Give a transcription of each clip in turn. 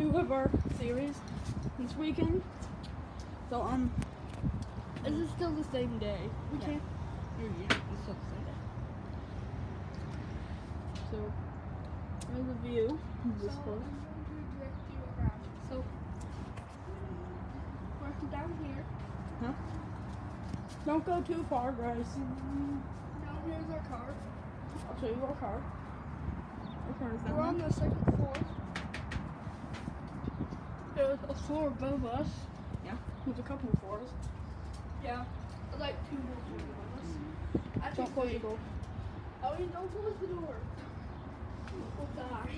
2 of our series this weekend. So Is it still the same day? we Yeah. can't. Yeah, it's still the same day. So there's a view of this place. So we're down here. Huh? Don't go too far, guys. Down here's our car. I'll show you our car. Our car is We're down on there. the 2nd floor. There's a floor above us. There's a couple of floors. Yeah. Like 2 more floors above us. Don't close the door. Oh, you don't close the door. We'll die.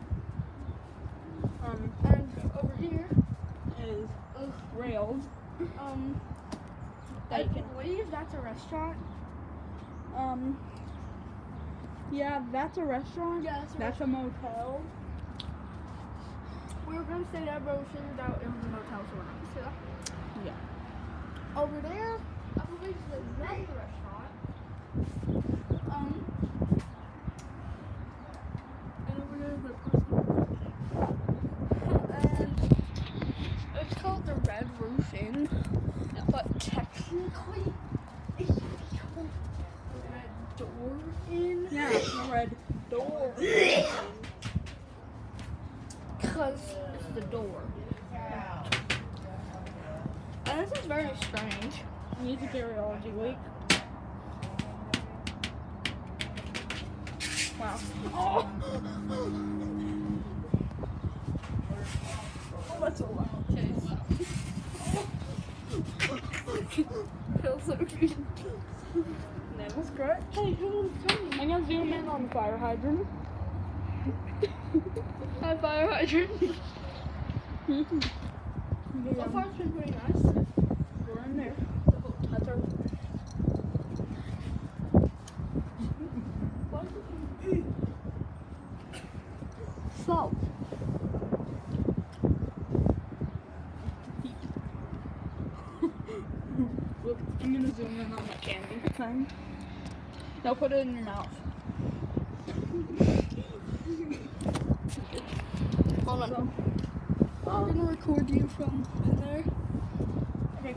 And over here Is is railed. I That you can. believe that's a restaurant. Yeah, that's a restaurant. Yeah, it's a That's a motel. We were gonna stay there, but we figured out it was a motel, so we're not gonna stay there. Yeah. Over there, I believe is another restaurant. And over there is a person. And it's called the Red Roof Inn, but technically it should be called the Red Door Inn. Yeah, the red door. Because it's the door. And this is very strange. Musicariology week. Wow. Oh, that's a loud case. Feels so cute. That was great. Hey, who's coming? I'm gonna zoom in on the fire hydrant. Hi, fire hydrant. So far, it's been pretty nice. We're in there. That's our. So, Look, I'm gonna zoom in on the candy thing. Now put it in your mouth. hold on. So, I'm gonna record you from in there. okay.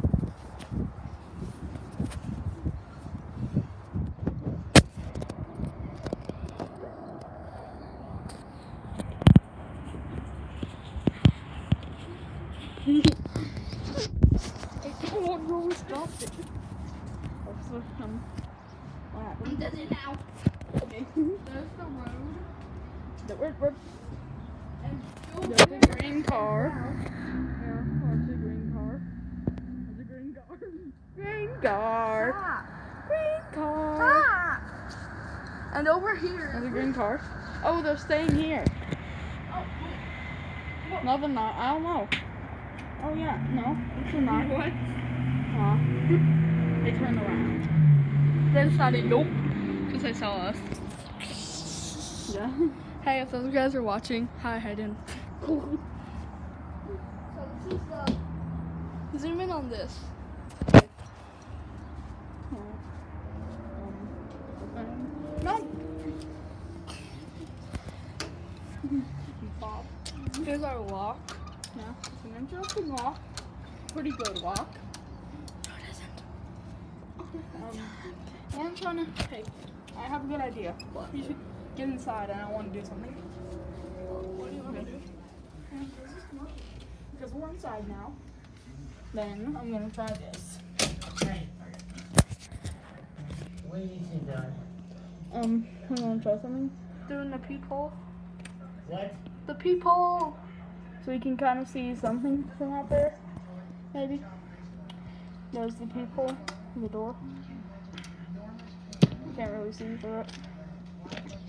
What really stopped it? What happened? Does it now? Okay. There's the road. We're And there's a green car. There, there's a green car. There's a green car. Green car. Green car. And over here. There's a green car. Oh, they're staying here. Oh, wait. No, they're not. I don't know. Oh yeah, no, it's not. What? They turned around. They decided nope. Because they saw us. Yeah. Hey, if those guys are watching, hi Hayden. So this is the. Zoom in on this. No. Bob. Here's our walk. Yeah, it's an interesting walk. Pretty good walk. No, it isn't. What I'm trying to. Hey, I have a good idea. You should get inside, and I want to do something. What do you want to do? Because we're inside now. Then I'm gonna try this. What are you doing? You wanna try something? Doing the peephole. What? The peephole. So you can kind of see something from out there. Maybe. There's the peephole, the door. Can't really see through it.